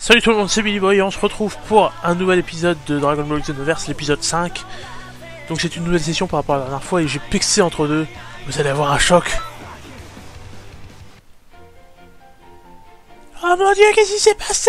Salut tout le monde, c'est Billy Boy et on se retrouve pour un nouvel épisode de Dragon Ball Xenoverse, l'épisode 5. Donc c'est une nouvelle session par rapport à la dernière fois et j'ai pexé entre deux. Vous allez avoir un choc. Oh mon dieu, qu'est-ce qui s'est passé?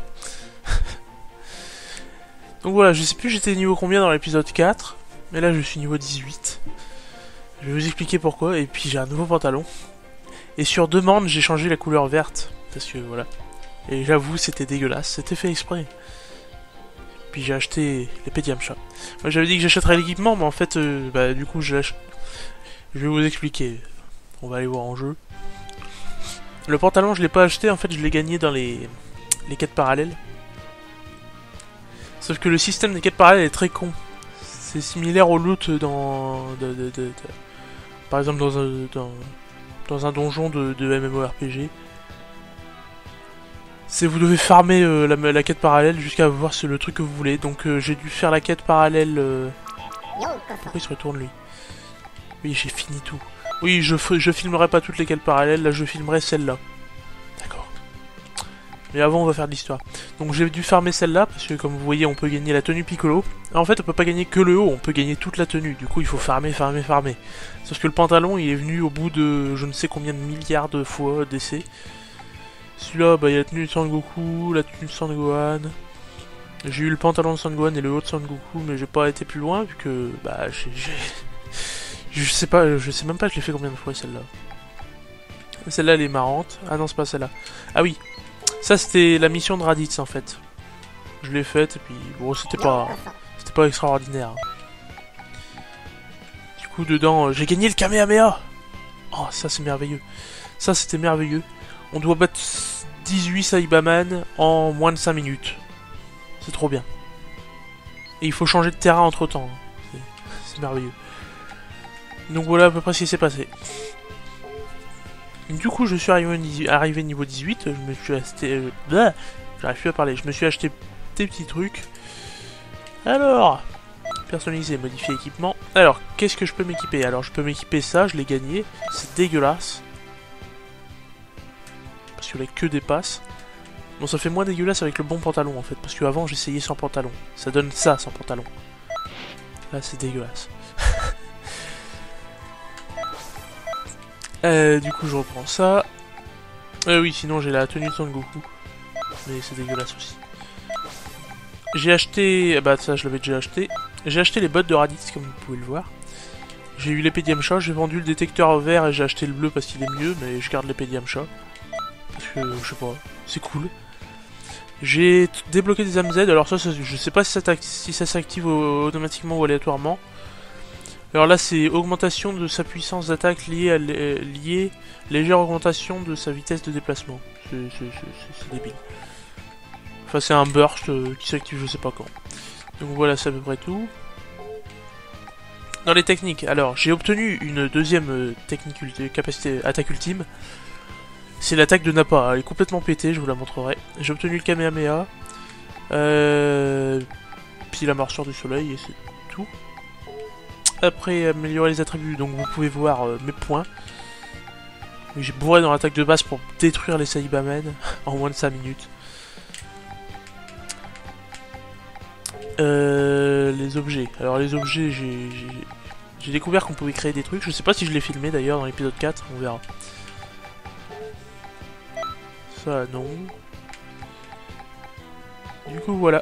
Donc voilà, je sais plus j'étais niveau combien dans l'épisode 4, mais là je suis niveau 18. Je vais vous expliquer pourquoi, et puis j'ai un nouveau pantalon. Et sur demande, j'ai changé la couleur verte, parce que voilà. Et j'avoue, c'était dégueulasse, c'était fait exprès. Puis j'ai acheté l'épée Yamcha. Moi j'avais dit que j'achèterais l'équipement, mais en fait, du coup je l'achète. Je vais vous expliquer. On va aller voir en jeu. Le pantalon, je l'ai pas acheté, en fait je l'ai gagné dans les quêtes parallèles. Sauf que le système des quêtes parallèles est très con. C'est similaire au loot dans... par exemple dans un donjon de MMORPG. C'est vous devez farmer la quête parallèle jusqu'à avoir le truc que vous voulez. Donc j'ai dû faire la quête parallèle... Pourquoi il se retourne lui? Oui, j'ai fini tout. Oui, je filmerai pas toutes les quêtes parallèles, là je filmerai celle-là. D'accord. Mais avant on va faire de l'histoire. Donc j'ai dû farmer celle-là, parce que comme vous voyez on peut gagner la tenue Piccolo. En fait on peut pas gagner que le haut, on peut gagner toute la tenue. Du coup il faut farmer. Sauf que le pantalon il est venu au bout de je ne sais combien de milliards de fois d'essais. Celui-là, il y a la tenue de Sangoku, la tenue de Sangohan. J'ai eu le pantalon de Sangohan et le haut de Sangoku, mais j'ai pas été plus loin, vu que, je sais même pas je l'ai fait combien de fois, celle-là. Celle-là, elle est marrante. Ah non, c'est pas celle-là. Ah oui, ça c'était la mission de Raditz, en fait. Je l'ai faite, et puis, bon, c'était pas extraordinaire. Du coup, dedans, j'ai gagné le Kamehameha. Oh, ça c'est merveilleux. Ça, c'était merveilleux. On doit battre 18 Saibaman en moins de 5 minutes. C'est trop bien. Et il faut changer de terrain entre temps. C'est merveilleux. Donc voilà à peu près ce qui s'est passé. Du coup je suis arrivé niveau 18. Je me suis acheté... J'arrive plus à parler. Je me suis acheté des petits trucs. Alors... Personnaliser, modifier équipement. Alors, qu'est-ce que je peux m'équiper? Alors je peux m'équiper ça, je l'ai gagné. C'est dégueulasse. Parce que là que des passes. Bon, ça fait moins dégueulasse avec le bon pantalon en fait. Parce qu'avant j'essayais sans pantalon. Ça donne ça sans pantalon. Là c'est dégueulasse. Du coup je reprends ça. Oui, sinon j'ai la tenue de Son Goku. Mais c'est dégueulasse aussi. J'ai acheté... ça je l'avais déjà acheté. J'ai acheté les bottes de Raditz comme vous pouvez le voir. J'ai eu l'épée Yamcha, j'ai vendu le détecteur vert et j'ai acheté le bleu parce qu'il est mieux. Mais je garde l'épée Yamcha. Parce que, je sais pas, c'est cool. J'ai débloqué des MZ, alors ça je sais pas si ça s'active automatiquement ou aléatoirement. Alors là c'est augmentation de sa puissance d'attaque liée légère augmentation de sa vitesse de déplacement. C'est débile. Enfin c'est un burst qui s'active je sais pas quand. Donc voilà, c'est à peu près tout. Dans les techniques, alors j'ai obtenu une deuxième technique capacité attaque ultime. C'est l'attaque de Nappa, elle est complètement pétée, je vous la montrerai. J'ai obtenu le Kamehameha, puis la morsure du soleil, et c'est tout. Après, améliorer les attributs, donc vous pouvez voir mes points. J'ai bourré dans l'attaque de base pour détruire les Saibamen en moins de 5 minutes. Les objets, alors les objets, j'ai découvert qu'on pouvait créer des trucs, je sais pas si je l'ai filmé d'ailleurs dans l'épisode 4, on verra. Ça non. Du coup voilà.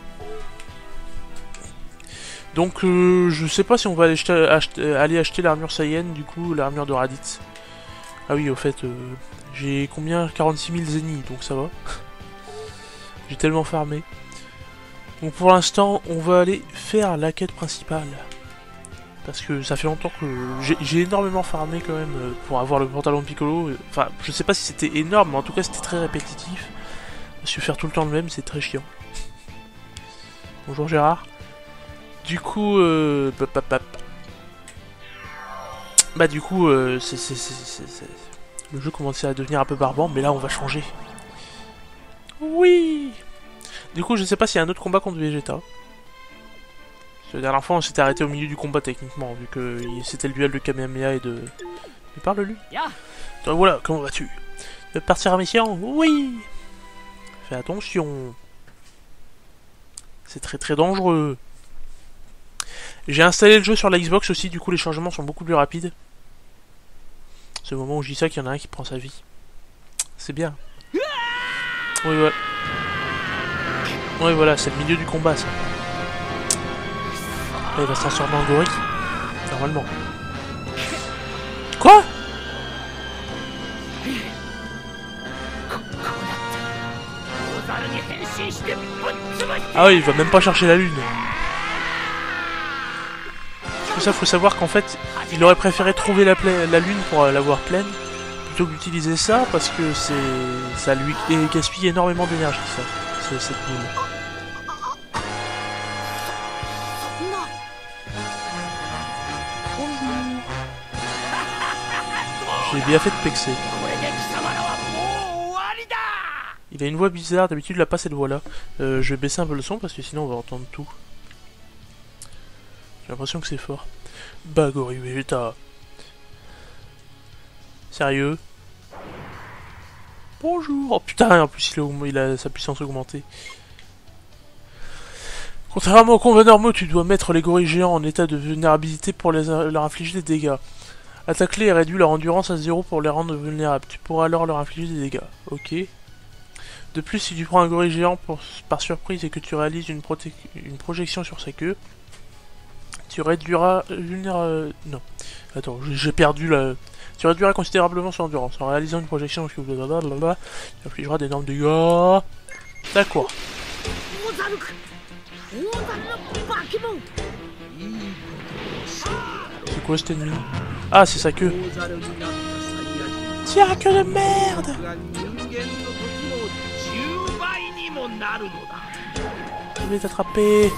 Donc je sais pas si on va aller acheter l'armure Saiyan, du coup l'armure de Raditz. Ah oui au fait j'ai combien 46 000 zéniths donc ça va. J'ai tellement farmé. Donc pour l'instant on va aller faire la quête principale. Parce que ça fait longtemps que j'ai énormément farmé quand même pour avoir le pantalon de Piccolo. Enfin, je sais pas si c'était énorme, mais en tout cas c'était très répétitif. Parce que faire tout le temps le même, c'est très chiant. Bonjour Gérard. Du coup, le jeu commençait à devenir un peu barbant, mais là on va changer. Oui. Du coup, je sais pas s'il y a un autre combat contre Vegeta. La dernière fois, on s'était arrêté au milieu du combat techniquement, vu que c'était le duel de Kamehameha et de... Mais parle-lui. Donc voilà, comment vas-tu? Partir à mission? Oui. Fais attention. C'est très très dangereux. J'ai installé le jeu sur la Xbox aussi, du coup les changements sont beaucoup plus rapides. C'est au moment où je dis ça qu'il y en a un qui prend sa vie. C'est bien. Oui, voilà. Oui, voilà, c'est le milieu du combat, ça. Là, il va se transformer en gorille. Normalement. Quoi? Ah oui, il va même pas chercher la lune. Parce que ça, faut savoir qu'en fait, il aurait préféré trouver la lune pour l'avoir pleine, plutôt que d'utiliser ça, parce que ça lui gaspille énormément d'énergie, ça. C'est cette boule. J'ai bien fait de pexer. Il a une voix bizarre, d'habitude il a pas cette voix là. Je vais baisser un peu le son parce que sinon on va entendre tout. J'ai l'impression que c'est fort. Bagori Vegeta. Sérieux? Bonjour. Oh putain, en plus il a sa puissance augmentée. Contrairement aux combats normaux, tu dois mettre les gorilles géants en état de vulnérabilité pour leur infliger des dégâts. Attaque-les et réduis leur endurance à 0 pour les rendre vulnérables. Tu pourras alors leur infliger des dégâts. Ok. De plus, si tu prends un gorille géant par surprise et que tu réalises une projection sur sa queue, tu réduiras... non. Attends, j'ai perdu la... Tu réduiras considérablement son endurance. En réalisant une projection, tu infligeras d'énormes dégâts. D'accord. C'est quoi cet ennemi? Ah, c'est sa queue. Tiens, queue de merde! Je vais t'attraper.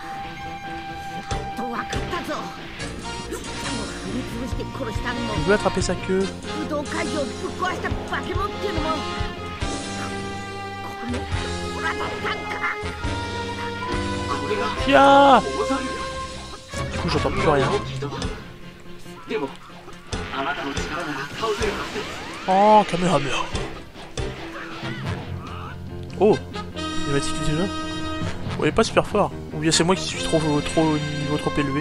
Je veux attraper sa queue. Tiens! Du coup, j'entends plus rien. Oh, caméra meurt. Oh, il va tiquer déjà. Vous voyez pas super fort. Ou bien c'est moi qui suis trop au niveau trop élevé.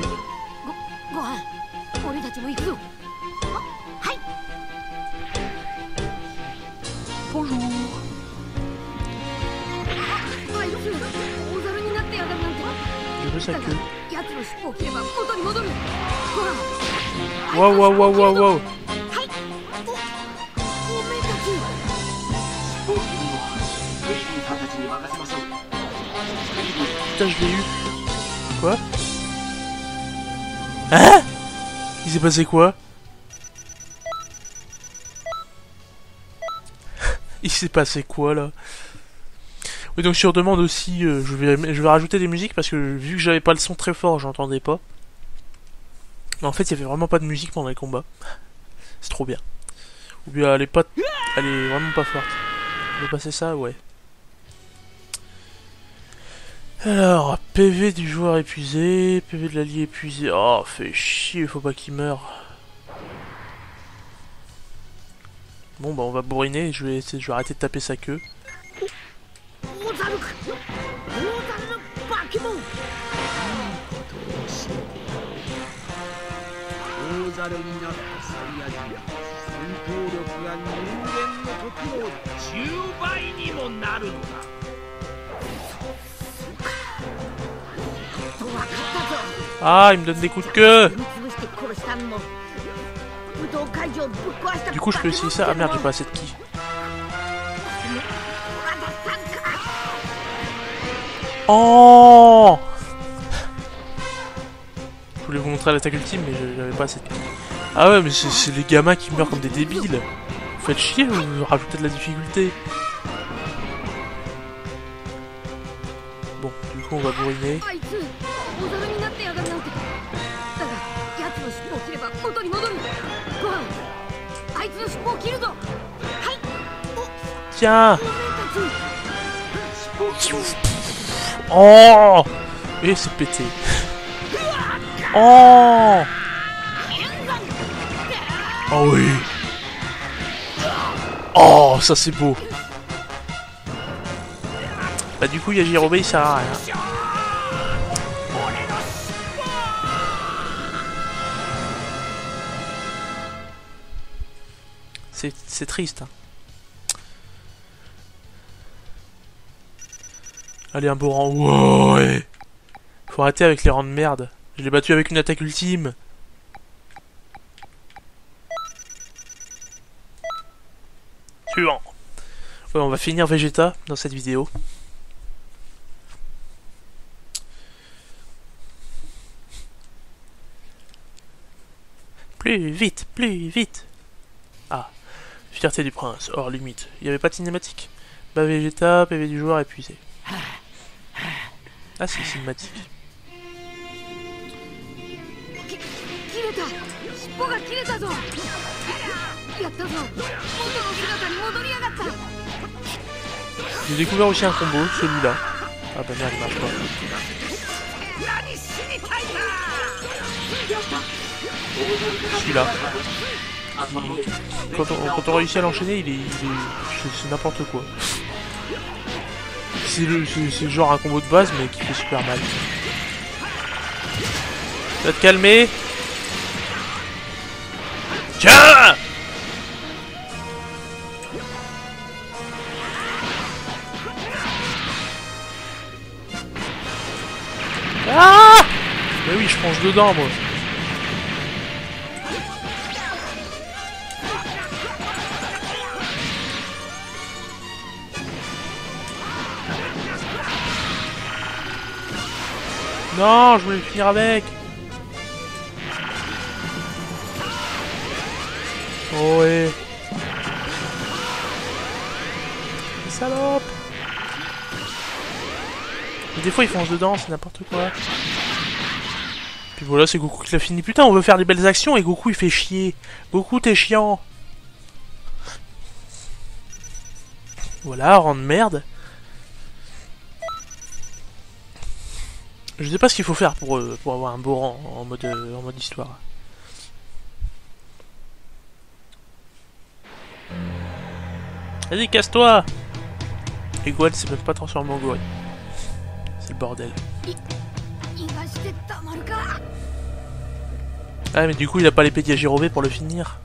Bonjour. Je veux sa queue. Waouh, waouh, waouh, waouh, waouh. Putain, je l'ai eu. Quoi? Hein? Il s'est passé quoi? Il s'est passé quoi là? Oui, donc sur demande aussi, je vais rajouter des musiques parce que vu que j'avais pas le son très fort, j'entendais pas. Mais en fait, il y avait vraiment pas de musique pendant les combats. C'est trop bien. Ou bien elle est vraiment pas forte. Je vais passer ça, ouais. Alors, PV du joueur épuisé, PV de l'allié épuisé. Oh, fait chier, faut pas qu'il meure. Bon, bah on va bourriner, je vais arrêter de taper sa queue. Ah, il me donne des coups de queue. Du coup, je peux essayer ça. Ah merde, j'ai pas assez de ki. Oh! Je voulais vous montrer l'attaque ultime, mais j'avais pas assez de ki. Ah ouais, mais c'est les gamins qui meurent comme des débiles. Vous faites chier, vous rajoutez de la difficulté. Bon, du coup, on va bourriner. Tiens! Oh! Et c'est pété. Oh! Oh oui! Oh, ça c'est beau! Bah du coup Yajirobe il sert à rien. C'est triste. Hein. Allez, un beau rang. Ouais. Faut arrêter avec les rangs de merde. Je l'ai battu avec une attaque ultime. Suivant. Ouais, on va finir Vegeta dans cette vidéo. Plus vite, plus vite. Ah. Fierté du prince, hors limite. Il n'y avait pas de cinématique. Bah Vegeta, PV du joueur épuisé. Ah c'est cinématique. J'ai découvert aussi un combo, celui-là. Ah bah merde, il marche pas. Celui-là. Quand on réussit à l'enchaîner, c'est n'importe quoi. C'est genre un combo de base, mais qui fait super mal. Tu vas te calmer. Tiens! Ah! Mais oui, je plonge dedans, moi. Non, je voulais le finir avec. Oh ouais. Salope. Et des fois ils foncent dedans, c'est n'importe quoi. Puis voilà, c'est Goku qui l'a fini. Putain, on veut faire des belles actions et Goku il fait chier. Goku, t'es chiant. Voilà, rang de merde. Je sais pas ce qu'il faut faire pour avoir un beau rang en mode histoire. Vas-y, casse-toi! Et Gohan s'est même pas transformé en gorille. C'est le bordel. Ah mais du coup il a pas l'épée de Yajirobe pour le finir.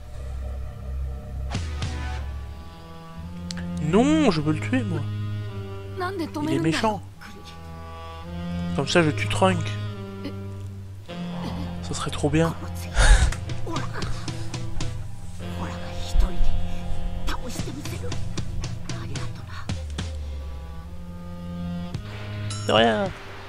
Non, je veux le tuer moi. Il est méchant. Comme ça je tue Trunk. Ça serait trop bien. De rien.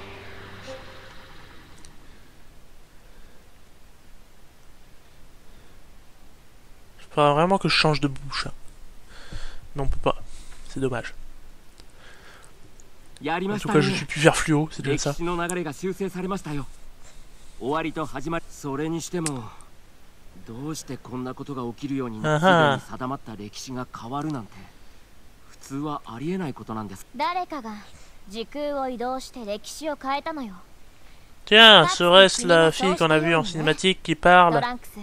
Faudrait vraiment que je change de bouche. Mais on peut pas. C'est dommage. En tout cas, je suis plus vert fluo, c'est déjà ça. Tiens, serait-ce la fille qu'on a vue en cinématique qui parle?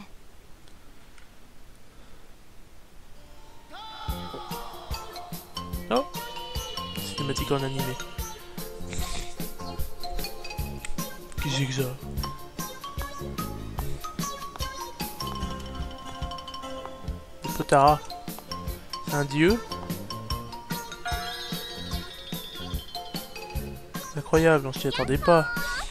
Oh, cinématique en animé. Qu'est-ce que c'est que ça? Le Potara. C'est un dieu? Incroyable, on s'y attendait pas.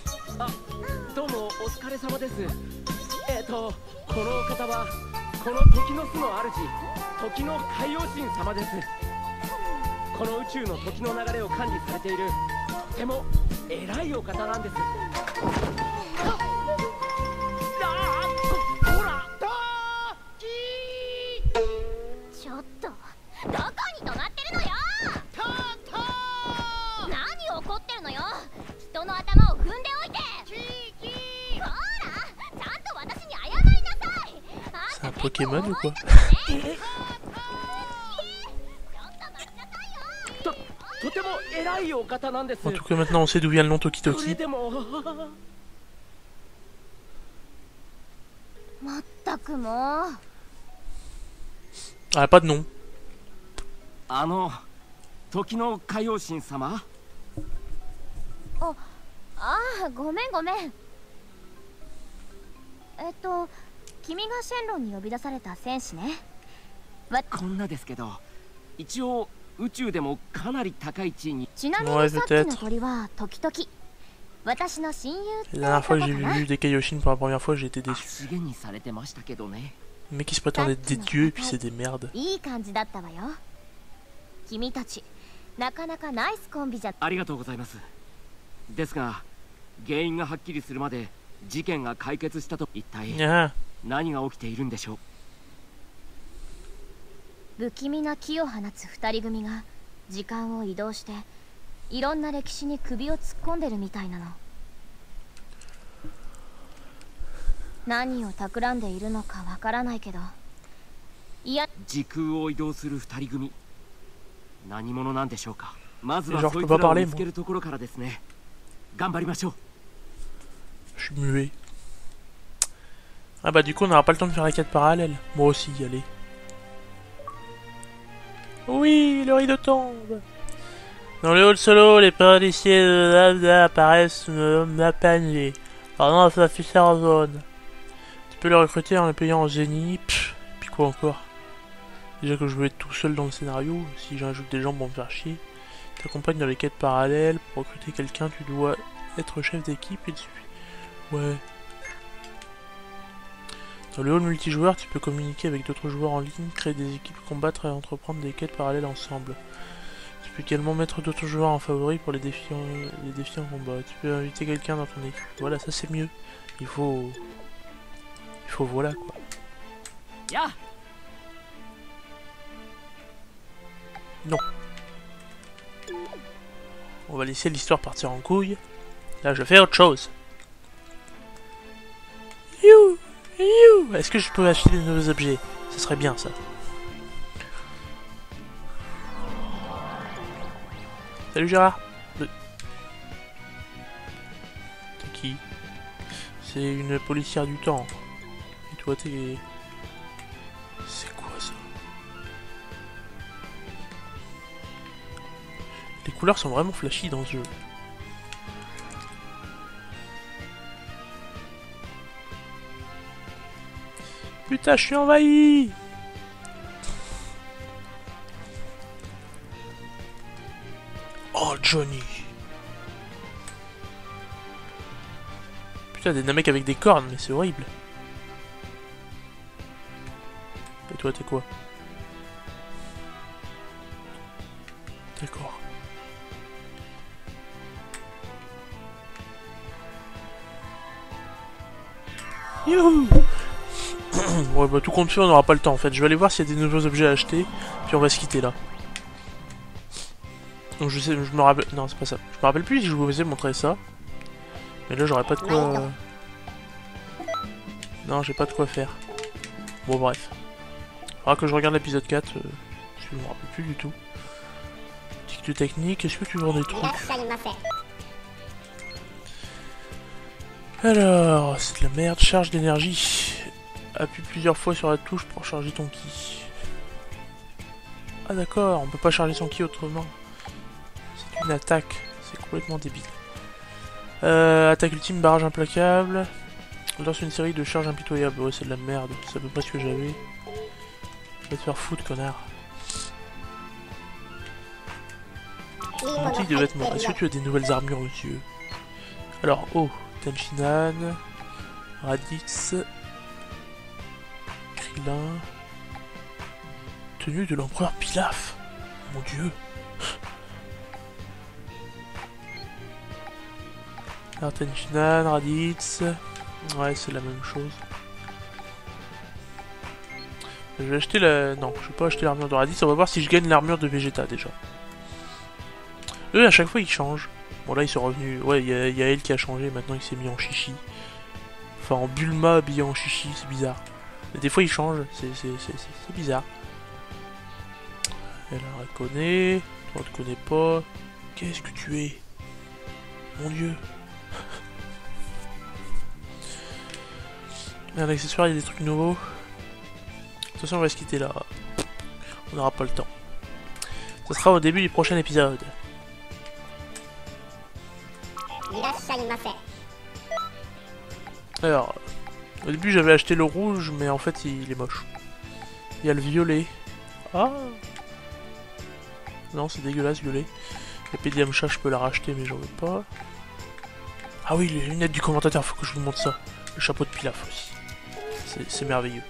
C'est un Pokémon ou quoi? En tout cas maintenant on sait d'où vient le nom Toki Toki. Ah, pas de nom. あ、ああ、ごめんごめん。君がシェンロンに呼び出された戦士ね。 こんなですけど、一応宇宙でもかなり高い地位に。 ちなみにさっきの鳥は時々私の親友ってことかな。 La dernière fois que j'ai vu des Kaioshin pour la première fois, j'ai été déçu. 資源にされてましたけどね。 Mais qui se prétendent être des dieux et puis c'est des merdes. いい感じだったわよ。君たちなかなかナイスコンビじゃ。 ありがとうございます。ですが原因がはっきりするまで事件が解決したと一体何が起きているんでしょう。 不気味な気を放つ二人組が時間を移動していろんな歴史に首を突っ込んでるみたいなの。何を企んでいるのかわからないけど、いや、 時空を移動する二人組、何者なんでしょうか。まずはそいつらを見つけるところからですね。頑張りましょう。 Je suis muet. Ah bah du coup on n'aura pas le temps de faire la quête parallèle. Moi aussi, allez. Oui, le rideau tombe. Dans le hall solo, les policiers de Lambda apparaissent sous le nom d'Apanier. Pendant sa affichée en zone. Tu peux le recruter en le payant en génie. Pfff, puis quoi encore? Déjà que je veux être tout seul dans le scénario, si j'ajoute des gens pour me faire chier. T'accompagnes dans les quêtes parallèles. Pour recruter quelqu'un, tu dois être chef d'équipe et le suivre. Ouais. Dans le hall multijoueur, tu peux communiquer avec d'autres joueurs en ligne, créer des équipes, combattre et entreprendre des quêtes parallèles ensemble. Tu peux également mettre d'autres joueurs en favori pour les défis en combat. Tu peux inviter quelqu'un dans ton équipe. Voilà, ça c'est mieux. Il faut voilà quoi. Yeah. Non. On va laisser l'histoire partir en couille. Là, je fais autre chose. You. Est-ce que je peux acheter des nouveaux objets? Ce serait bien ça. Salut Gérard. T'es qui? C'est une policière du temps. Et toi t'es... C'est quoi ça? Les couleurs sont vraiment flashy dans ce jeu. Putain, je suis envahi! Oh, Johnny! Putain, des mecs avec des cornes, mais c'est horrible. Et toi, t'es quoi? D'accord. Youhou! Ouais bah tout compte fait on n'aura pas le temps en fait. Je vais aller voir s'il y a des nouveaux objets à acheter. Puis on va se quitter là. Donc je sais, je me rappelle... Non c'est pas ça. Je me rappelle plus si je vous ai montré ça. Mais là j'aurais pas de quoi... Non j'ai pas de quoi faire. Bon bref. Faudra que je regarde l'épisode 4. Parce que je me rappelle plus du tout. Tic de technique, est-ce que tu vends des trucs? Alors, c'est de la merde, charge d'énergie. Appuie plusieurs fois sur la touche pour charger ton ki. Ah d'accord, on peut pas charger son ki autrement. C'est une attaque, c'est complètement débile. Attaque ultime, barrage implacable. Lance une série de charges impitoyables. Ouais, c'est de la merde, c'est à peu près ce que j'avais. Va te faire foutre, connard. Boutique de vêtements. Est-ce que tu as des nouvelles armures aux yeux? Alors, oh, Tenshinhan, Raditz, Krillin, tenue de l'empereur Pilaf. Mon dieu. Alors Tenshinhan, Raditz, ouais c'est la même chose. Je vais acheter la... Non, je vais pas acheter l'armure de Raditz, on va voir si je gagne l'armure de Vegeta déjà. Eux à chaque fois ils changent. Bon là ils sont revenus, ouais il y a elle qui a changé, maintenant il s'est mis en chichi. Enfin en Bulma habillé en chichi, c'est bizarre. Mais des fois il change, c'est bizarre. Elle connaît, toi tu connais pas. Qu'est-ce que tu es? Mon dieu. Un accessoire, il y a des trucs nouveaux. De toute façon on va se quitter là. On n'aura pas le temps. Ça sera au début du prochain épisode. Alors, au début j'avais acheté le rouge, mais en fait il est moche. Il y a le violet. Ah! Non, c'est dégueulasse, violet. L'épée de Yamcha, je peux la racheter, mais j'en veux pas. Ah oui, les lunettes du commentateur, faut que je vous montre ça. Le chapeau de Pilaf aussi. C'est merveilleux.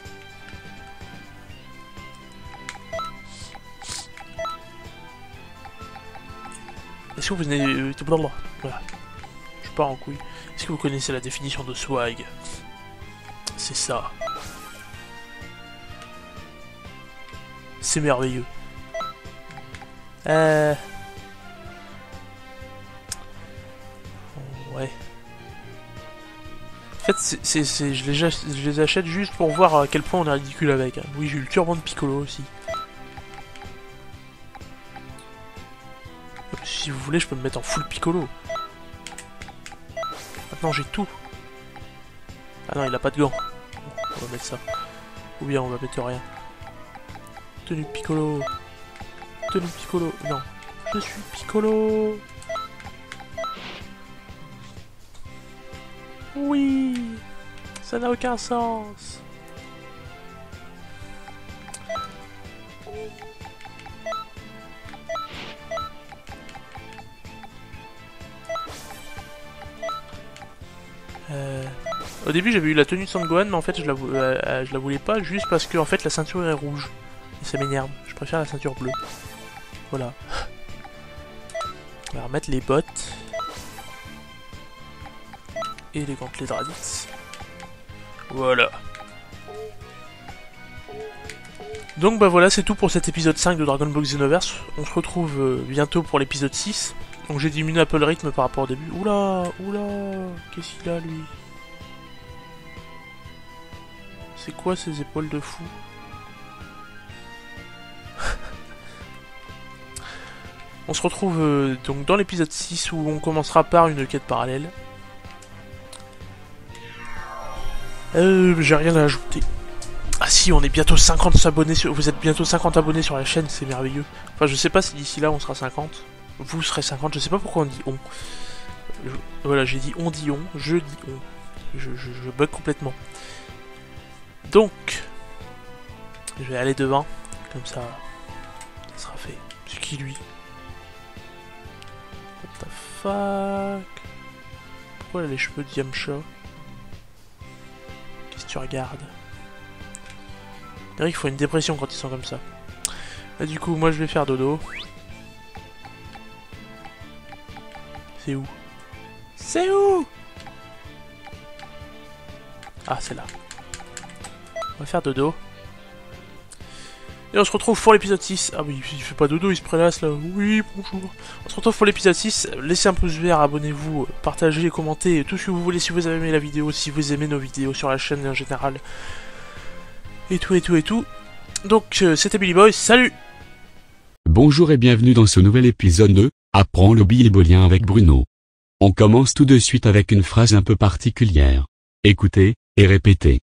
Est-ce que vous venez... Voilà. Je pars en couille. Est-ce que vous connaissez la définition de swag? C'est ça. C'est merveilleux. Ouais. En fait, je les achète juste pour voir à quel point on est ridicule avec. Oui, j'ai eu le turban de Piccolo aussi. Si vous voulez, je peux me mettre en full Piccolo. Maintenant, j'ai tout. Ah non, il a pas de gants. Bon, on va mettre ça. Ou bien on va mettre rien. Tenue Piccolo. Tenue Piccolo. Non. Je suis Piccolo. Oui. Ça n'a aucun sens. Au début j'avais eu la tenue de Sangohan, mais en fait je la voulais pas juste parce que en fait la ceinture est rouge. Et ça m'énerve, je préfère la ceinture bleue. Voilà. On va remettre les bottes. Et les gantelets de Raditz. Voilà. Donc bah voilà, c'est tout pour cet épisode 5 de Dragon Ball Xenoverse. On se retrouve bientôt pour l'épisode 6. Donc j'ai diminué un peu le rythme par rapport au début. Oula, oula, qu'est-ce qu'il a lui? C'est quoi ces épaules de fou? On se retrouve donc dans l'épisode 6 où on commencera par une quête parallèle. J'ai rien à ajouter. Ah si, on est bientôt 50 abonnés sur... Vous êtes bientôt 50 abonnés sur la chaîne, c'est merveilleux. Enfin, je sais pas si d'ici là on sera 50. Vous serez 50, je sais pas pourquoi on dit on. Voilà, j'ai dit on dit on, je dis on. Je bug complètement. Donc, je vais aller devant, comme ça sera fait. C'est qui lui? What the fuck? Pourquoi elle a les cheveux de Yamcha? Qu'est-ce que tu regardes? Il faut une dépression quand ils sont comme ça. Et du coup, moi je vais faire dodo. C'est où? C'est où? Ah, c'est là. On va faire dodo. Et on se retrouve pour l'épisode 6. Ah oui, il fait pas dodo, il se prélasse là. Oui, bonjour. On se retrouve pour l'épisode 6. Laissez un pouce vert, abonnez-vous, partagez, commentez, tout ce que vous voulez si vous avez aimé la vidéo, si vous aimez nos vidéos sur la chaîne en général. Et tout, et tout, et tout. Donc, c'était Billy Boy, salut! Bonjour et bienvenue dans ce nouvel épisode de Apprends le billybolien avec Bruno. On commence tout de suite avec une phrase un peu particulière. Écoutez et répétez.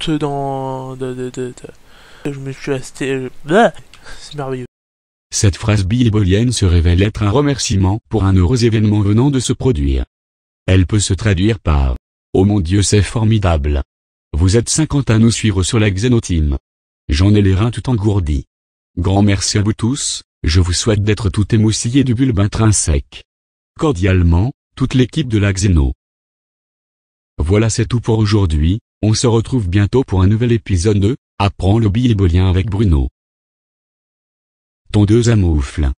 Je me suis resté... C'est merveilleux. Cette phrase billybolienne se révèle être un remerciement pour un heureux événement venant de se produire. Elle peut se traduire par « Oh mon Dieu, c'est formidable !» Vous êtes 50 à nous suivre sur la Xenoteam. J'en ai les reins tout engourdis. Grand merci à vous tous, je vous souhaite d'être tout émoustillé du bulbe intrinsèque. Cordialement, toute l'équipe de la Xeno. Voilà, c'est tout pour aujourd'hui, on se retrouve bientôt pour un nouvel épisode de Apprends le billybolien avec Bruno. Tondeuse à moufle.